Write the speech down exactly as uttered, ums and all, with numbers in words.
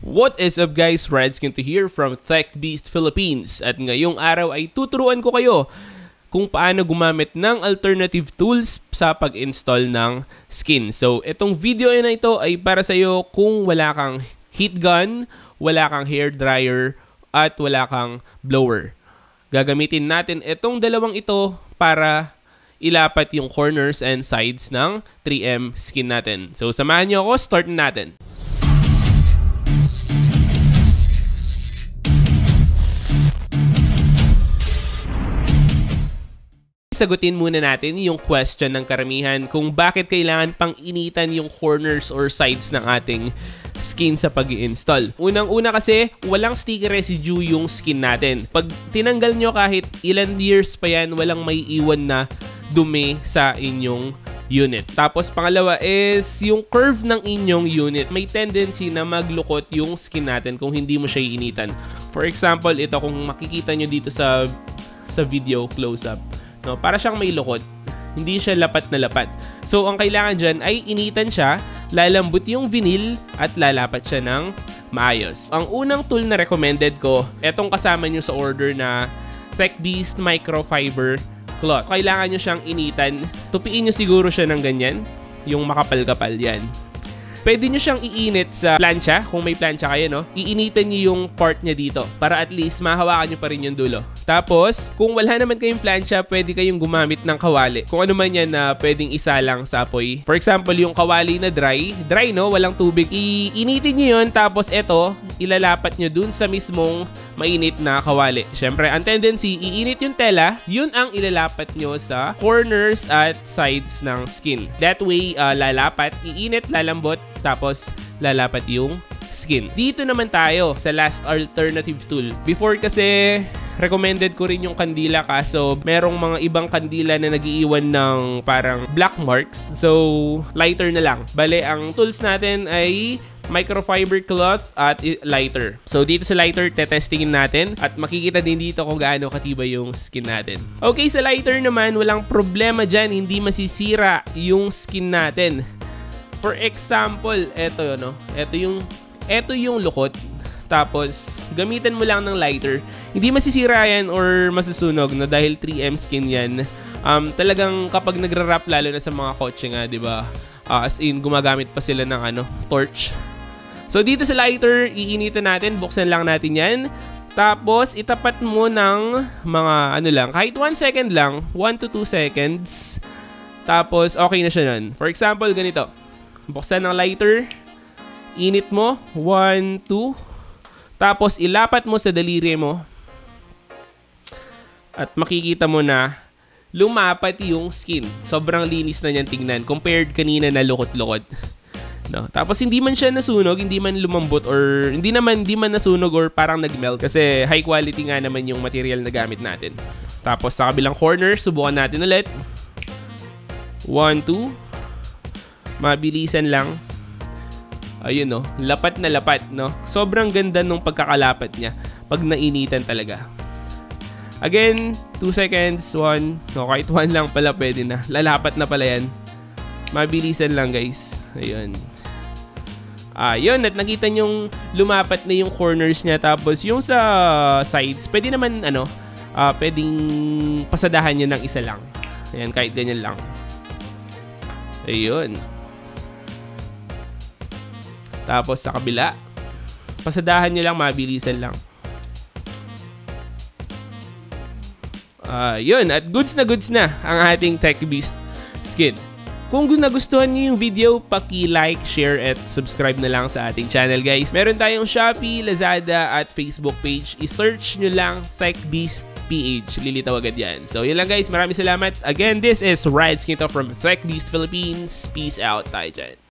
What is up guys, Radskin to here from TechBeast Philippines at ngayong araw ay tuturuan ko kayo kung paano gumamit ng alternative tools sa pag-install ng skin. So itong video na ito ay para sa iyo kung wala kang heat gun, wala kang hair dryer at wala kang blower. Gagamitin natin itong dalawang ito para ilapat yung corners and sides ng three M skin natin. So samahan niyo ako, start natin. Sagutin muna natin yung question ng karamihan kung bakit kailangan pang initan yung corners or sides ng ating skin sa pag-i-install. Unang-una kasi, walang sticky residue yung skin natin. Pag tinanggal nyo kahit ilan years pa yan, walang may iwan na dumi sa inyong unit. Tapos pangalawa is yung curve ng inyong unit. May tendency na maglukot yung skin natin kung hindi mo siya iinitan. For example, ito kung makikita nyo dito sa, sa video close-up. No, para siyang may lukot. Hindi siya lapat na lapat. So, ang kailangan dyan ay initan siya, lalambot yung vinyl, at lalapat siya ng maayos. Ang unang tool na recommended ko, etong kasama nyo sa order na TechBeast Microfiber Cloth. Kailangan nyo siyang initan. Tupiin nyo siguro siya ng ganyan. Yung makapal-kapal yan. Pwede nyo siyang iinit sa plancha, kung may plancha kayo, no? Iinitan nyo yung part niya dito para at least mahawakan nyo pa rin yung dulo. Tapos, kung wala naman kayong plancha, pwede kayong gumamit ng kawali. Kung ano man yan na pwedeng isa lang sa apoy. For example, yung kawali na dry, dry no, walang tubig, iinitin nyo yun, tapos eto, ilalapat nyo dun sa mismong mainit na kawali. Siyempre, ang tendency, iinit yung tela, yun ang ilalapat nyo sa corners at sides ng skin. That way, uh, lalapat, iinit, lalambot, tapos lalapat yung skin. Dito naman tayo sa last alternative tool. Before kasi recommended ko rin yung kandila, kaso merong mga ibang kandila na nagiiwan ng parang black marks. So lighter na lang. Bale, ang tools natin ay microfiber cloth at lighter. So dito sa lighter, tetestingin natin at makikita din dito kung gaano katibay yung skin natin. Okay, sa lighter naman, walang problema dyan. Hindi masisira yung skin natin. For example, eto no, eto yung eto yung lukot. Tapos gamitan mo lang ng lighter. Hindi masisira yan or masusunog na dahil three M skin yan. Um talagang kapag nagra-wrap, lalo na sa mga kotse nga, 'di ba? Uh, as in gumagamit pa sila ng ano, torch. So dito sa lighter, iinitan natin, buksan lang natin 'yan. Tapos itapat mo ng mga ano lang, kahit one second lang, one to two seconds. Tapos okay na siya nun. For example, ganito. Buksan ng lighter, init mo, one, two, tapos ilapat mo sa daliri mo at makikita mo na lumapat yung skin. Sobrang linis na niyan tingnan compared kanina na lukot-lukot. No? Tapos hindi man siya nasunog, hindi man lumambot or hindi naman hindi man nasunog or parang nagmelt kasi high quality nga naman yung material na gamit natin. Tapos sa kabilang corner, subukan natin ulit. one, two. Mabilisan lang. Ayun no, lapat na lapat no. Sobrang ganda nung pagkakalapat niya pag nainitan talaga. Again, two seconds, one. No, kahit one lang pala pwede na. Lalapat na pala yan. Mabilisan lang guys. Ayun. Ayun, at nakita nyong lumapat na yung corners niya. Tapos yung sa sides, pwede naman ano, uh, pwedeng pasadahan niya ng isa lang. Ayan, kahit ganyan lang. Ayun. Tapos sa kabila, pasadahan nyo lang, mabilisan lang. Uh, yun, at goods na goods na ang ating TechBeast skin. Kung nagustuhan nyo yung video, paki-like, share, at subscribe na lang sa ating channel guys. Meron tayong Shopee, Lazada, at Facebook page. I-search nyo lang TechBeast P H. Lilitaw agad yan. So yun lang guys, maraming salamat. Again, this is Radskin from TechBeast Philippines. Peace out tayo dyan.